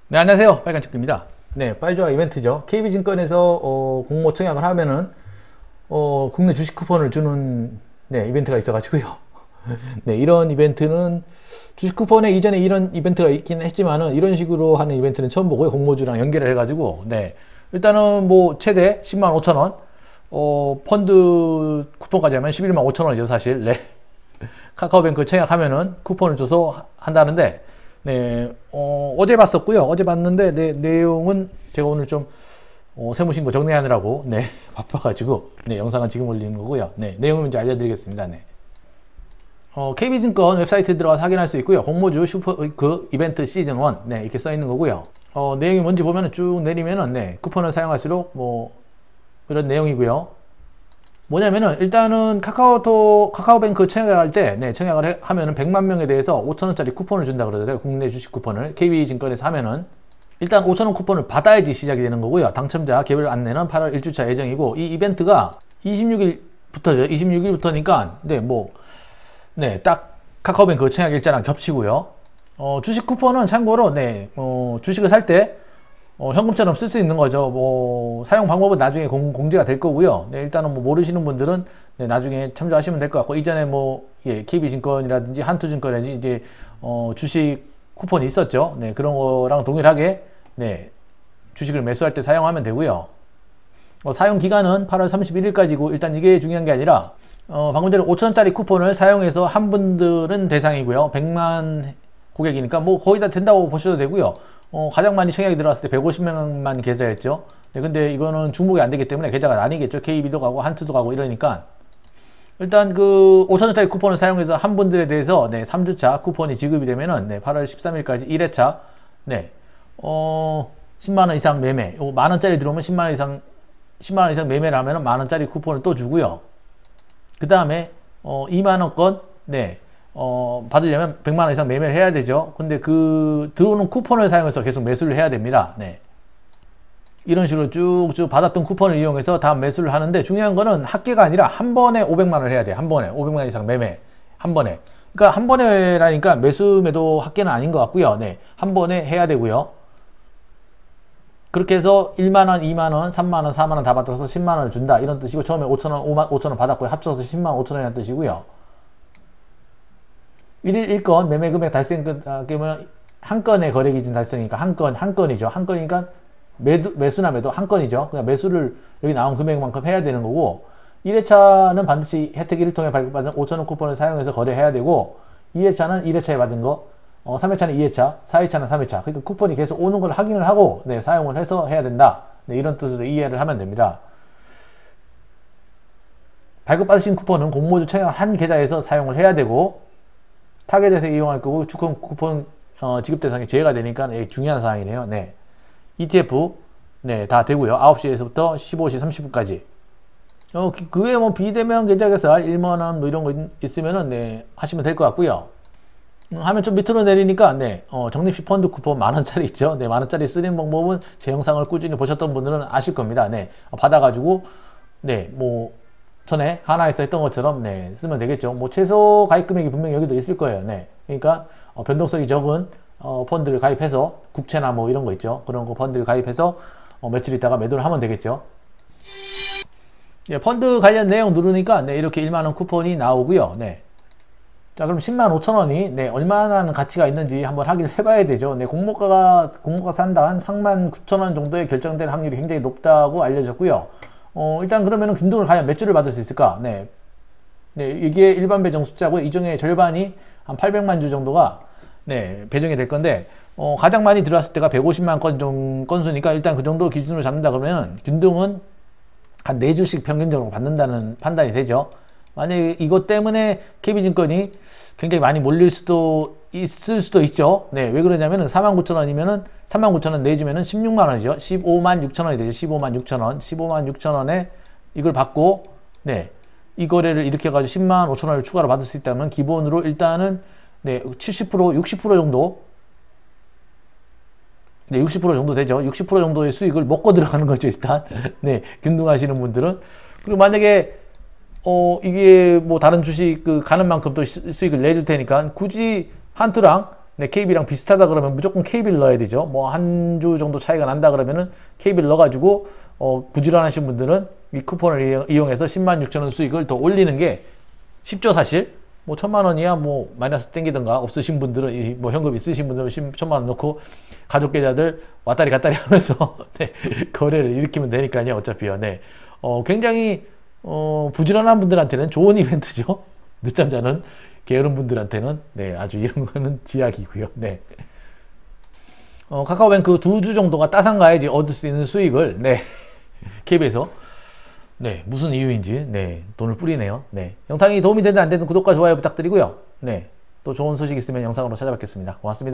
네, 안녕하세요. 빨간축구입니다. 네, 빨주아 이벤트죠. KB증권에서 공모 청약을 하면은 국내 주식 쿠폰을 주는 이벤트가 있어가지고요. 네, 이런 이벤트는 주식 쿠폰에 이전에 이런 이벤트가 있긴 했지만은 이런 식으로 하는 이벤트는 처음 보고요. 공모주랑 연결을 해가지고 일단은 뭐 최대 10만 5천 원 펀드 쿠폰까지 하면 11만 5천 원이죠, 사실. 네. 카카오뱅크 청약하면은 쿠폰을 줘서 한다는데 어제 봤었고요. 어제 봤는데 내용은 제가 오늘 좀 세무신고 정리하느라고 바빠가지고 영상은 지금 올리는 거고요. 내용을 이제 알려드리겠습니다. KB증권 웹사이트 들어가서 확인할 수 있고요. 공모주 슈퍼 이벤트 시즌 1 이렇게 써 있는 거고요. 내용이 뭔지 보면은 쭉 내리면은 쿠폰을 사용할수록 뭐 이런 내용이고요. 뭐냐면은 일단은 카카오뱅크 청약할 때 청약을 하면은 100만 명에 대해서 5천원짜리 쿠폰을 준다 그러더라고요. 국내 주식 쿠폰을 KB증권에서 하면은 일단 5천원 쿠폰을 받아야지 시작이 되는 거고요. 당첨자 개별 안내는 8월 1주차 예정이고, 이 이벤트가 26일부터죠. 26일부터니까 딱 카카오뱅크 청약 일자랑 겹치고요. 주식 쿠폰은 참고로 주식을 살 때 현금처럼 쓸 수 있는 거죠. 사용 방법은 나중에 공지가 될 거고요. 일단은 모르시는 분들은 나중에 참조하시면 될 것 같고, 이전에 KB증권이라든지 한투증권이라든지 이제 주식 쿠폰이 있었죠. 그런 거랑 동일하게 주식을 매수할 때 사용하면 되고요. 사용 기간은 8월 31일까지고, 일단 이게 중요한 게 아니라 방금 전에 5천원짜리 쿠폰을 사용해서 한 분들은 대상이고요. 100만 고객이니까 거의 다 된다고 보셔도 되고요. 가장 많이 청약이 들어왔을 때 150명만 계좌였죠. 근데 이거는 중복이 안 되기 때문에 계좌가 나뉘겠죠. KB도 가고 한투도 가고 이러니까 일단 그 5천원짜리 쿠폰을 사용해서 한 분들에 대해서 3주차 쿠폰이 지급이 되면은 8월 13일까지 1회차 10만원 이상 매매, 만원짜리 들어오면 10만원 이상 매매를 하면 만원짜리 쿠폰을 또 주고요. 그 다음에 2만원권 받으려면 100만원 이상 매매를 해야 되죠. 근데 그 들어오는 쿠폰을 사용해서 계속 매수를 해야 됩니다. 이런 식으로 쭉쭉 받았던 쿠폰을 이용해서 다음 매수를 하는데, 중요한 거는 합계가 아니라 한 번에 500만원을 해야 돼요. 한 번에 500만원 이상 매매 한 번에. 그러니까 한 번에라니까 매도 합계는 아닌 것 같고요. 한 번에 해야 되고요. 그렇게 해서 1만원, 2만원, 3만원, 4만원 다 받아서 10만원을 준다, 이런 뜻이고, 처음에 5천원, 5천원 받았고요. 합쳐서 10만 5천원이라는 뜻이고요. 1일 1건 매매 금액 달성 그러면 한 건의 거래 기준 달성이니까 한 건이죠. 한 건이니까 매수나 매도 한 건이죠. 그냥 매수를 여기 나온 금액만큼 해야 되는 거고, 1회차는 반드시 혜택 1일 통해 발급받은 5천원 쿠폰을 사용해서 거래해야 되고, 2회차는 1회차에 받은 거, 3회차는 2회차, 4회차는 3회차. 그러니까 쿠폰이 계속 오는 걸 확인을 하고 사용을 해서 해야 된다. 이런 뜻으로 이해를 하면 됩니다. 발급받으신 쿠폰은 공모주 청약 한 계좌에서 사용을 해야 되고, 타겟에서 이용할 거고, 쿠폰 지급 대상이 제외가 되니까 중요한 사항이네요. ETF 다 되고요. 9시에서부터 15시 30분까지. 그 외에 비대면 계좌 개설 1만원 이런 거 있으면은 하시면 될 것 같고요. 하면 좀 밑으로 내리니까 적립식 펀드 쿠폰 만원짜리 있죠. 만원짜리 쓰는 방법은 제 영상을 꾸준히 보셨던 분들은 아실 겁니다. 받아가지고 전에 하나에서 했던 것처럼 쓰면 되겠죠. 최소 가입 금액이 분명히 여기도 있을 거예요. 그러니까 변동성이 적은 펀드를 가입해서, 국채나 이런 거 있죠. 그런 거 펀드를 가입해서 며칠 있다가 매도를 하면 되겠죠. 펀드 관련 내용 누르니까 이렇게 1만원 쿠폰이 나오고요. 자, 그럼 10만 5천원이 얼마나 가치가 있는지 한번 확인을 해봐야 되죠. 공모가 산다 한 3만 9천원 정도에 결정될 확률이 굉장히 높다고 알려졌고요. 일단 그러면은 균등을 과연 몇 주를 받을 수 있을까? 이게 일반 배정 숫자고, 이 중에 절반이 한 800만 주 정도가 배정이 될 건데, 가장 많이 들어왔을 때가 150만 건수니까 일단 그 정도 기준으로 잡는다 그러면 균등은 한 4주씩 평균적으로 받는다는 판단이 되죠. 만약에 이것 때문에 KB증권이 굉장히 많이 몰릴 수도 있을 수도 있죠. 왜 그러냐면은 49,000원이면은 39,000원 내주면은 16만원이죠. 15만 6천원이 되죠. 15만 6천원. 15만 6천원에 이걸 받고, 이 거래를 이렇게 해가지고 10만 5천원을 추가로 받을 수 있다면, 기본으로 일단은 70%, 60% 정도, 60% 정도 되죠. 60% 정도의 수익을 먹고 들어가는 거죠, 일단. 균등하시는 분들은. 그리고 만약에 이게 다른 주식 가는 만큼 또 수익을 내줄 테니까, 굳이 한투랑 네, KB랑 비슷하다 그러면 무조건 KB를 넣어야 되죠. 뭐 한 주 정도 차이가 난다 그러면은 KB를 넣어가지고 부지런하신 분들은 이 쿠폰을 이용해서 106,000원 수익을 더 올리는 게 쉽죠, 사실. 뭐 1,000,000원이야 뭐 마이너스 땡기든가, 없으신 분들은 뭐 현금 있으신 분들은 1,000,000원 넣고 가족 계좌들 왔다리 갔다리 하면서 네, 거래를 일으키면 되니까요. 어차피요. 네. 굉장히 부지런한 분들한테는 좋은 이벤트죠. 늦잠 자는 게으른 분들한테는 네, 아주 이런 거는 지약이고요. 네. 카카오뱅크 2주 정도가 따상 가야지 얻을 수 있는 수익을 네, KB에서 네, 무슨 이유인지 네, 돈을 뿌리네요. 네. 영상이 도움이 되든 안 되든 구독과 좋아요 부탁드리고요. 네. 또 좋은 소식 있으면 영상으로 찾아뵙겠습니다. 고맙습니다.